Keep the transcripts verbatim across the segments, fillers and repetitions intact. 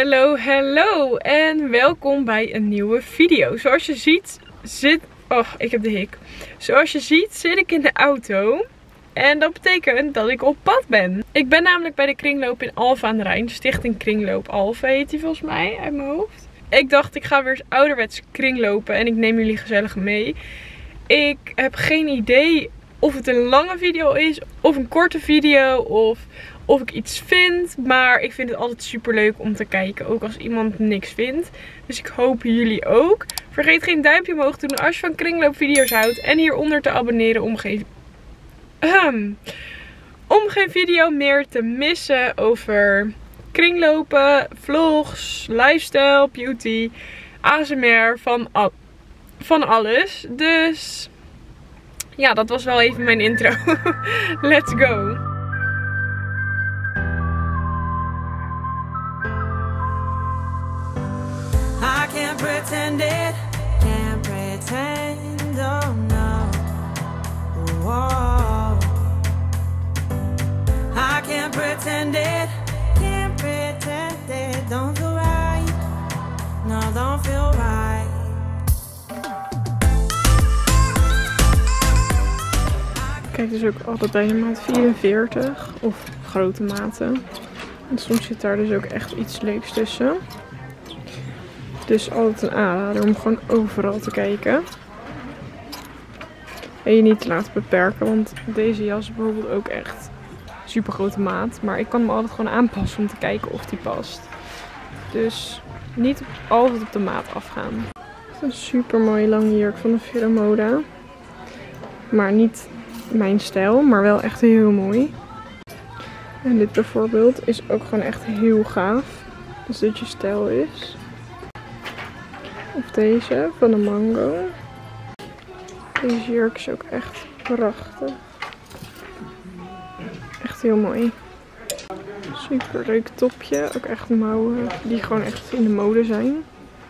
Hallo, hallo en welkom bij een nieuwe video. Zoals je ziet zit... Oh, ik heb de hik. Zoals je ziet zit ik in de auto. En dat betekent dat ik op pad ben. Ik ben namelijk bij de kringloop in Alphen aan de Rijn. Stichting Kringloop Alphen heet die volgens mij uit mijn hoofd. Ik dacht ik ga weer eens ouderwets kringlopen en ik neem jullie gezellig mee. Ik heb geen idee of het een lange video is of een korte video of... of ik iets vind, maar ik vind het altijd super leuk om te kijken, ook als iemand niks vindt. Dus ik hoop jullie ook. Vergeet geen duimpje omhoog te doen als je van kringloopvideo's houdt en hieronder te abonneren om geen, um, om geen video meer te missen over kringlopen, vlogs, lifestyle, beauty, A S M R, van, al van alles. Dus ja, dat was wel even mijn intro. Let's go! I can't pretend it, can't pretend, oh no, whoa. I can't pretend it, can't pretend it, don't feel right, no, don't feel right. Kijk dus ook altijd bij de maat vierenveertig of grote maten. En soms zit daar dus ook echt iets leuks tussen. Dus altijd een aanrader om gewoon overal te kijken. En je niet te laten beperken. Want deze jas is bijvoorbeeld ook echt super grote maat. Maar ik kan hem altijd gewoon aanpassen om te kijken of die past. Dus niet altijd op de maat afgaan. Het is een super mooie lange jurk van de Vero Moda. Maar niet mijn stijl, maar wel echt heel mooi. En dit bijvoorbeeld is ook gewoon echt heel gaaf. Als dit je stijl is. Of deze van de Mango. Deze jurk is ook echt prachtig. Echt heel mooi. Super leuk topje. Ook echt mouwen die gewoon echt in de mode zijn.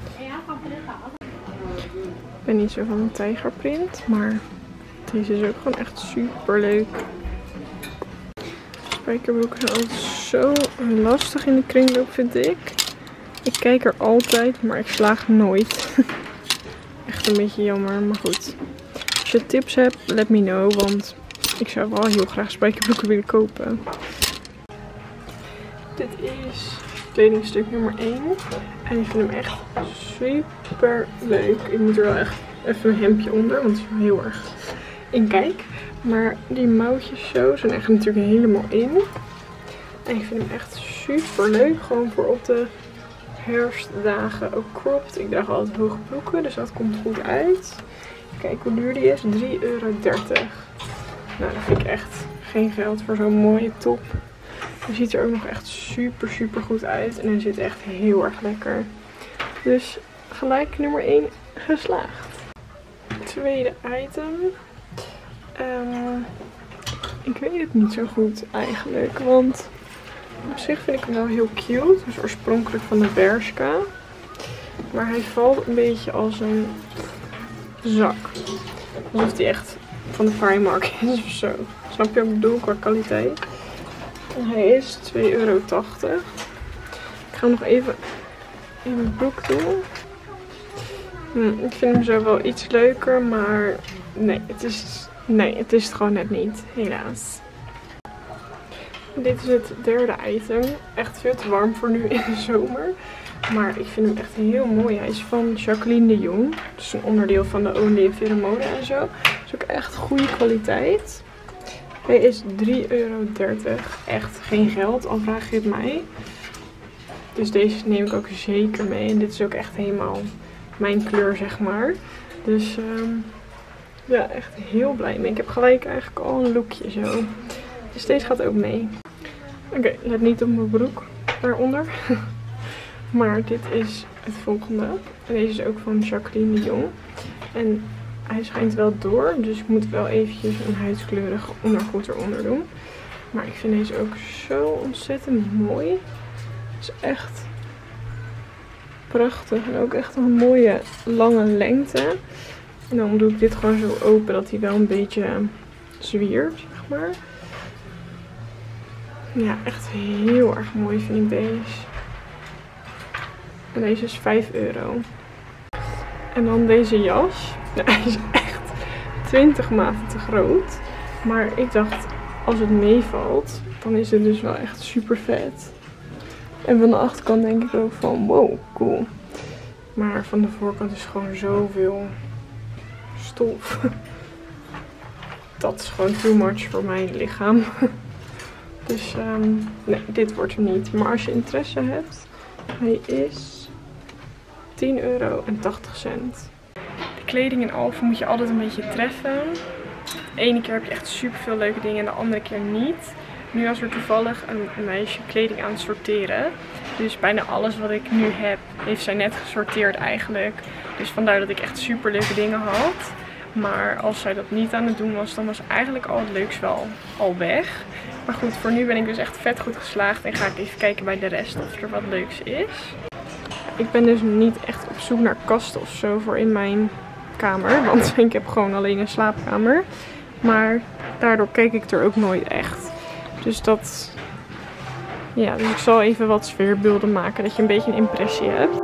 Ik ben niet zo van een tijgerprint, maar deze is ook gewoon echt super leuk. Spijkerbroeken zijn altijd zo lastig in de kringloop, vind ik. Ik kijk er altijd, maar ik slaag nooit. Echt een beetje jammer, maar goed. Als je tips hebt, let me know, want ik zou wel heel graag spijkerbroeken willen kopen. Dit is kledingstuk nummer één. En ik vind hem echt super leuk. Ik moet er wel echt even een hemdje onder, want het is heel erg in kijk. Maar die mouwtjes zo zijn echt natuurlijk helemaal in. En ik vind hem echt super leuk, gewoon voor op de herfstdagen ook cropped. Ik draag altijd hoge broeken, dus dat komt goed uit. Kijk hoe duur die is. drie euro dertig. Nou, dat vind ik echt geen geld voor zo'n mooie top. Hij ziet er ook nog echt super super goed uit. En hij zit echt heel erg lekker. Dus gelijk nummer één geslaagd. Tweede item. Um, ik weet het niet zo goed eigenlijk. Want op zich vind ik hem wel heel cute. Dus oorspronkelijk van de Bershka. Maar hij valt een beetje als een zak. Alsof hij echt van de Primark is of zo. Snap je wat ik bedoel qua kwaliteit? En hij is twee euro tachtig. Ik ga hem nog even in mijn broek doen. Hm, ik vind hem zo wel iets leuker. Maar nee, het is, nee, het is het gewoon net niet. Helaas. Dit is het derde item. Echt veel te warm voor nu in de zomer. Maar ik vind hem echt heel mooi. Hij is van Jacqueline de Jong. Dus een onderdeel van de Only in Vero Moda en zo. Is ook echt goede kwaliteit. Hij is drie euro dertig. Echt geen geld, al vraag je het mij. Dus deze neem ik ook zeker mee. En dit is ook echt helemaal mijn kleur, zeg maar. Dus um, ja, echt heel blij mee. Ik heb gelijk eigenlijk al een lookje zo. Dus deze gaat ook mee. Oké, okay, let niet op mijn broek daaronder. Maar dit is het volgende. En deze is ook van Jacqueline de Jong. En hij schijnt wel door. Dus ik moet wel eventjes een huidskleurig ondergoed eronder doen. Maar ik vind deze ook zo ontzettend mooi. Het is echt prachtig. En ook echt een mooie lange lengte. En dan doe ik dit gewoon zo open dat hij wel een beetje zwiert, zeg maar. Ja, echt heel erg mooi vind ik deze. En deze is vijf euro. En dan deze jas. Nou, hij is echt twintig maten te groot. Maar ik dacht, als het meevalt, dan is het dus wel echt super vet. En van de achterkant denk ik ook van, wow, cool. Maar van de voorkant is gewoon zoveel stof. Dat is gewoon too much voor mijn lichaam. Dus um, nee, dit wordt hem niet. Maar als je interesse hebt, hij is tien euro en tachtig cent. De kleding in Alphen moet je altijd een beetje treffen. De ene keer heb je echt super veel leuke dingen en de andere keer niet. Nu was er toevallig een, een meisje kleding aan het sorteren. Dus bijna alles wat ik nu heb, heeft zij net gesorteerd eigenlijk. Dus vandaar dat ik echt super leuke dingen had. Maar als zij dat niet aan het doen was, dan was eigenlijk al het leuks wel al weg. Maar goed, voor nu ben ik dus echt vet goed geslaagd. En ga ik even kijken bij de rest of er wat leuks is. Ik ben dus niet echt op zoek naar kasten of zo voor in mijn kamer. Want ik heb gewoon alleen een slaapkamer. Maar daardoor keek ik er ook nooit echt. Dus dat... Ja, dus ik zal even wat sfeerbeelden maken. Dat je een beetje een impressie hebt.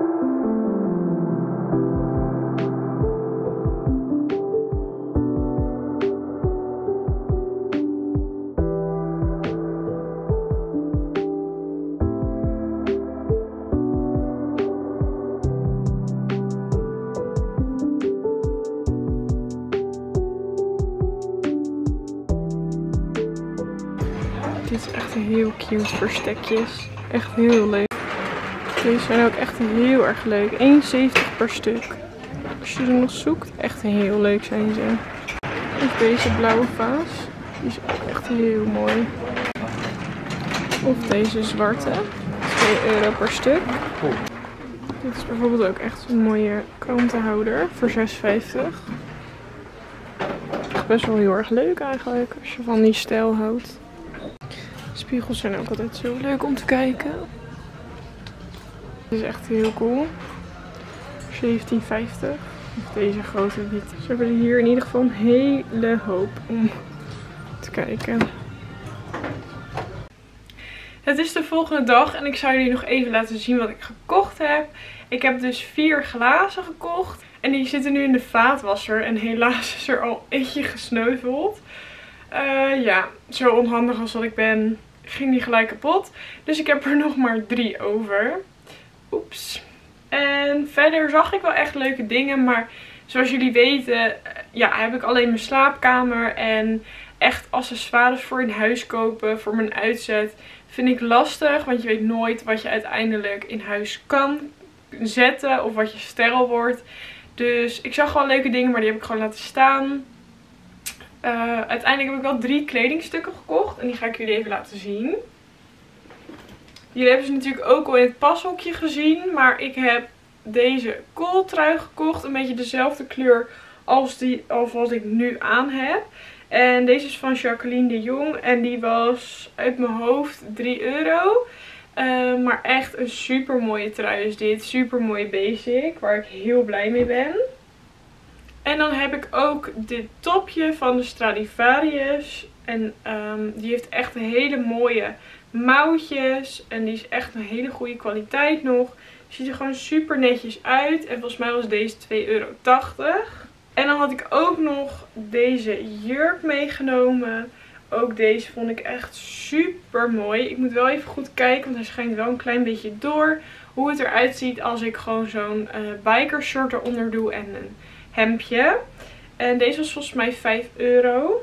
Dit is echt heel cute verstekjes. Echt heel leuk. Deze zijn ook echt heel erg leuk. één zeventig per stuk. Als je er nog zoekt, echt heel leuk zijn ze. Of deze blauwe vaas. Die is ook echt heel mooi. Of deze zwarte. twee euro per stuk. Dit is bijvoorbeeld ook echt een mooie krantenhouder voor zes vijftig. Echt best wel heel erg leuk eigenlijk. Als je van die stijl houdt. Spiegels zijn ook altijd zo leuk om te kijken. Dit is echt heel cool. zeventien vijftig. Of deze grote niet. Ze hebben hier in ieder geval een hele hoop om te kijken. Het is de volgende dag en ik zou jullie nog even laten zien wat ik gekocht heb. Ik heb dus vier glazen gekocht. En die zitten nu in de vaatwasser. En helaas is er al eentje gesneuveld. Uh, ja, zo onhandig als dat ik ben, ging die gelijk kapot. Dus ik heb er nog maar drie over. Oeps. En verder zag ik wel echt leuke dingen. Maar zoals jullie weten, ja, heb ik alleen mijn slaapkamer. En echt accessoires voor in huis kopen, voor mijn uitzet, vind ik lastig. Want je weet nooit wat je uiteindelijk in huis kan zetten. Of wat je stijl wordt. Dus ik zag wel leuke dingen, maar die heb ik gewoon laten staan. Uh, uiteindelijk heb ik wel drie kledingstukken gekocht. En die ga ik jullie even laten zien. Jullie hebben ze natuurlijk ook al in het pashokje gezien. Maar ik heb deze kooltrui gekocht. Een beetje dezelfde kleur als, die, als wat ik nu aan heb. En deze is van Jacqueline de Jong. En die was uit mijn hoofd drie euro. Uh, maar echt een super mooie trui is dit. Super mooie basic. Waar ik heel blij mee ben. En dan heb ik ook dit topje van de Stradivarius. En um, die heeft echt een hele mooie mouwtjes. En die is echt een hele goede kwaliteit nog. Ziet er gewoon super netjes uit. En volgens mij was deze twee euro tachtig. En dan had ik ook nog deze jurk meegenomen. Ook deze vond ik echt super mooi. Ik moet wel even goed kijken, want hij schijnt wel een klein beetje door. Hoe het eruit ziet als ik gewoon zo'n uh, bikershirt eronder doe en een hemdje. En deze was volgens mij vijf euro.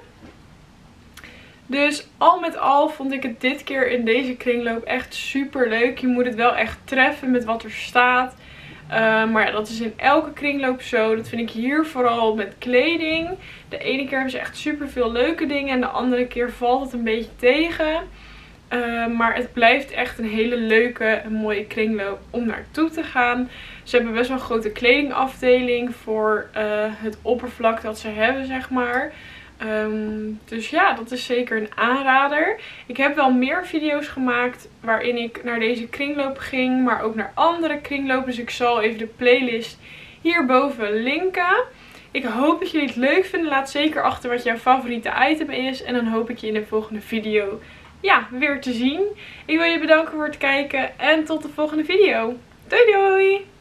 Dus al met al vond ik het dit keer in deze kringloop echt super leuk. Je moet het wel echt treffen met wat er staat. Uh, maar ja, dat is in elke kringloop zo. Dat vind ik hier vooral met kleding. De ene keer hebben ze echt super veel leuke dingen. En de andere keer valt het een beetje tegen. Uh, maar het blijft echt een hele leuke en mooie kringloop om naartoe te gaan. Ze hebben best wel een grote kledingafdeling voor uh, het oppervlak dat ze hebben, zeg maar. Um, dus ja, dat is zeker een aanrader. Ik heb wel meer video's gemaakt waarin ik naar deze kringloop ging, maar ook naar andere kringlopen. Dus ik zal even de playlist hierboven linken. Ik hoop dat jullie het leuk vinden. Laat zeker achter wat jouw favoriete item is. En dan hoop ik je in de volgende video ja, weer te zien. Ik wil je bedanken voor het kijken en tot de volgende video. Doei doei!